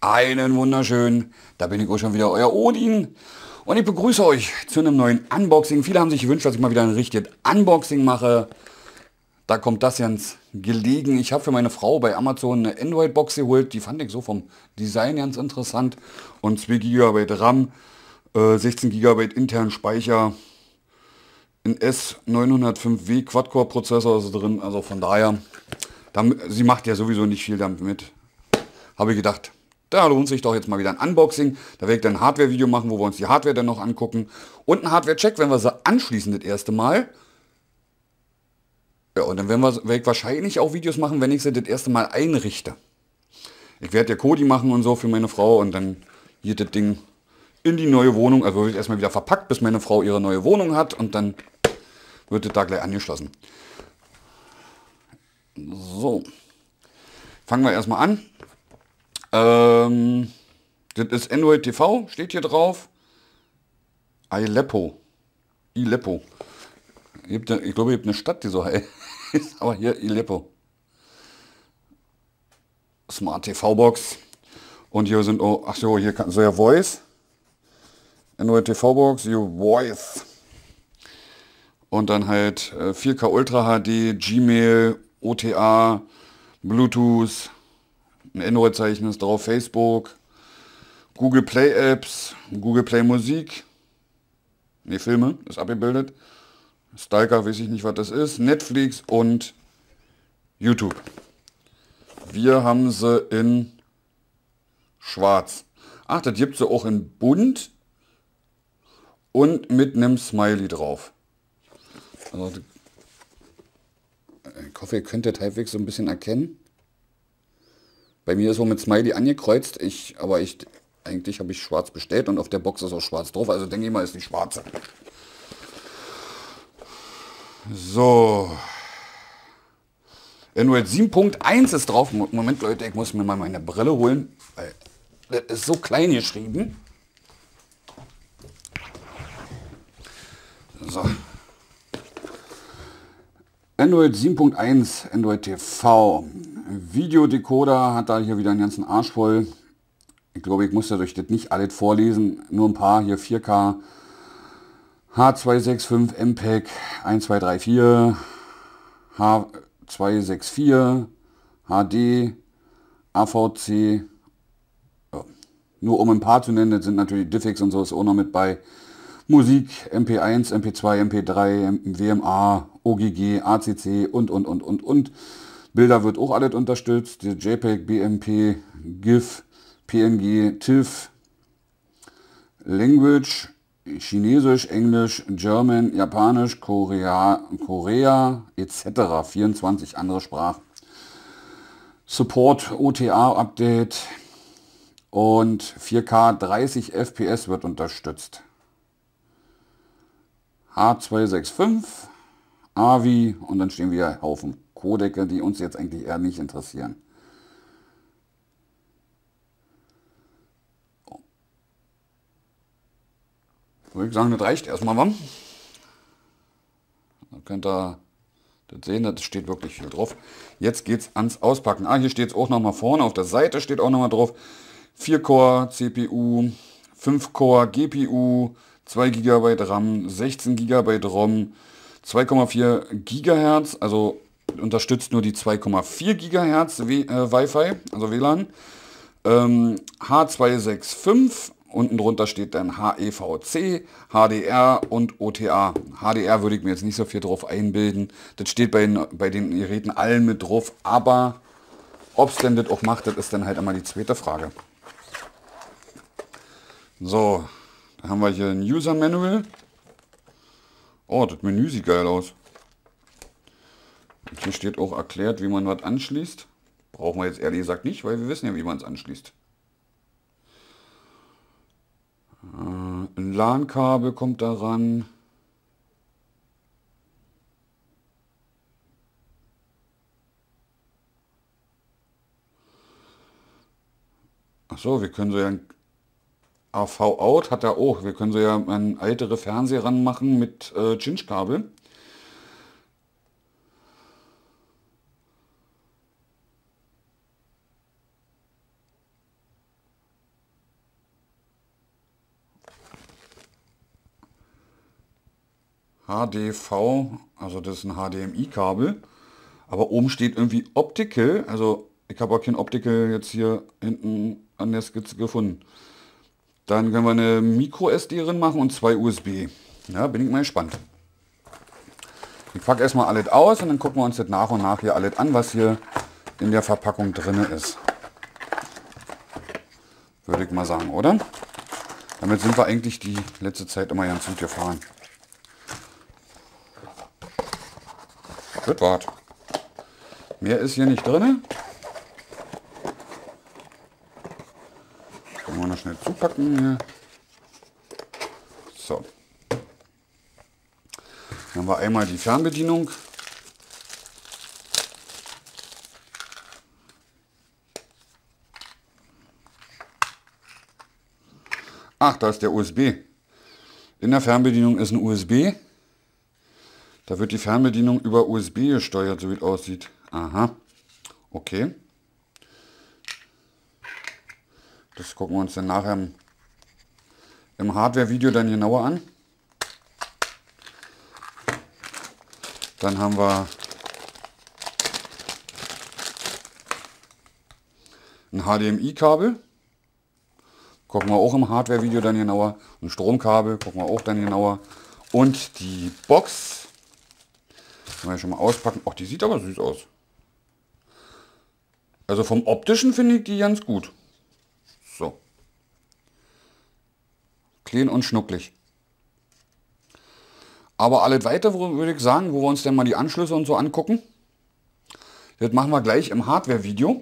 Einen wunderschönen, da bin ich auch schon wieder, euer Odin. Und ich begrüße euch zu einem neuen Unboxing. Viele haben sich gewünscht, dass ich mal wieder ein richtiges Unboxing mache. Da kommt das ganz gelegen. Ich habe für meine Frau bei Amazon eine Android-Box geholt. Die fand ich so vom Design ganz interessant. Und 2 GB RAM, 16 GB internen Speicher. Ein S905W Quad-Core-Prozessor ist drin. Also von daher, sie macht ja sowieso nicht viel damit. Habe ich gedacht, da lohnt sich doch jetzt mal wieder ein Unboxing. Da werde ich dann ein Hardware-Video machen, wo wir uns die Hardware dann noch angucken. Und ein Hardware-Check, wenn wir sie anschließen das erste Mal. Ja, und dann werde ich wahrscheinlich auch Videos machen, wenn ich sie das erste Mal einrichte. Ich werde ja Kodi machen und so für meine Frau und dann hier das Ding in die neue Wohnung. Also wird erstmal wieder verpackt, bis meine Frau ihre neue Wohnung hat und dann wird das da gleich angeschlossen. So, fangen wir erstmal an. Das ist Android TV, steht hier drauf. Aleppo. Aleppo. Ich glaube, es gibt eine Stadt, die so heißt. Aber hier Aleppo. Smart TV Box. Und hier sind auch, ach so, hier kann so ja Voice. Android TV Box, hier Voice. Und dann halt 4K Ultra HD, Gmail, OTA, Bluetooth. Ein Android-Zeichen ist drauf, Facebook, Google Play Apps, Google Play Musik, ne Filme, ist abgebildet, Stalker, weiß ich nicht, was das ist, Netflix und YouTube. Wir haben sie in schwarz. Ach, das gibt sie auch in bunt und mit einem Smiley drauf. Also, ich hoffe, ihr könnt das halbwegs so ein bisschen erkennen. Bei mir ist so mit Smiley angekreuzt, eigentlich habe ich schwarz bestellt und auf der Box ist auch schwarz drauf, also denke ich mal, ist die schwarze. So. Android 7.1 ist drauf. Moment Leute, ich muss mir mal meine Brille holen, weil das ist so klein geschrieben. So. Android 7.1, Android TV. Videodecoder hat da hier wieder einen ganzen Arsch voll. Ich glaube, ich muss ja durch das nicht alles vorlesen. Nur ein paar hier 4K, H265, MPEG 1234, H264, HD, AVC. Ja. Nur um ein paar zu nennen, das sind natürlich Diffix und so ist auch noch mit bei. Musik, MP1, MP2, MP3, WMA, OGG, ACC und. Bilder wird auch alles unterstützt. Die JPEG, BMP, GIF, PNG, TIFF, Language, Chinesisch, Englisch, German, Japanisch, Korea etc. 24 andere Sprachen. Support OTA Update und 4K 30 FPS wird unterstützt. H265, AVI und dann stehen wir Haufen Codecke, die uns jetzt eigentlich eher nicht interessieren. Würde ich sagen, das reicht erstmal, wa? Da könnt ihr das sehen, das steht wirklich viel drauf. Jetzt geht es ans Auspacken. Ah, hier steht es auch nochmal vorne, auf der Seite steht auch nochmal drauf. 4-Core CPU, 5-Core GPU, 2 GB RAM, 16 GB ROM, 2,4 GHz, also unterstützt nur die 2,4 GHz Wi-Fi, also WLAN. H265, unten drunter steht dann HEVC, HDR und OTA. HDR würde ich mir jetzt nicht so viel drauf einbilden. Das steht bei den Geräten allen mit drauf, aber ob es denn das auch macht, das ist dann halt immer die zweite Frage. So, da haben wir hier ein User Manual. Oh, das Menü sieht geil aus. Und hier steht auch erklärt, wie man was anschließt. Brauchen wir jetzt ehrlich gesagt nicht, weil wir wissen ja, wie man es anschließt. Ein LAN-Kabel kommt daran. Achso, wir können so ja AV-Out hat er auch. Wir können so ja einen ältere Fernseher ranmachen mit Cinch-Kabel. HDV, also das ist ein HDMI-Kabel. Aber oben steht irgendwie Optical, also ich habe auch kein Optical jetzt hier hinten an der Skizze gefunden. Dann können wir eine Micro-SD drin machen und 2 USB. Ja, bin ich mal gespannt. Ich packe erstmal alles aus und dann gucken wir uns das nach und nach hier alles an, was hier in der Verpackung drin ist. Würde ich mal sagen, oder? Damit sind wir eigentlich die letzte Zeit immer ganz gut gefahren. Das war's. Mehr ist hier nicht drin. Können wir noch schnell zupacken hier. So. Dann haben wir einmal die Fernbedienung. Ach, da ist der USB. In der Fernbedienung ist ein USB. Da wird die Fernbedienung über USB gesteuert, so wie es aussieht. Aha. Okay. Das gucken wir uns dann nachher im Hardware-Video dann genauer an. Dann haben wir ein HDMI-Kabel. Gucken wir auch im Hardware-Video dann genauer. Ein Stromkabel gucken wir auch dann genauer. Und die Box. Können wir schon mal auspacken. Ach, die sieht aber süß aus. Also vom Optischen finde ich die ganz gut. So. Klein und schnucklig. Aber alles weitere würde ich sagen, wo wir uns dann mal die Anschlüsse und so angucken. Das machen wir gleich im Hardware-Video.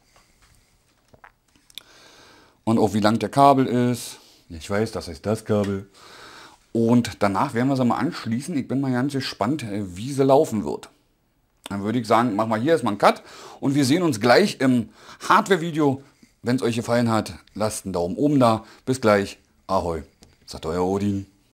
Und auch wie lang der Kabel ist. Ich weiß, das ist das Kabel. Und danach werden wir sie mal anschließen. Ich bin mal ganz gespannt, wie sie laufen wird. Dann würde ich sagen, machen wir hier erstmal einen Cut. Und wir sehen uns gleich im Hardware-Video. Wenn es euch gefallen hat, lasst einen Daumen oben da. Bis gleich. Ahoi. Sagt euer Odin.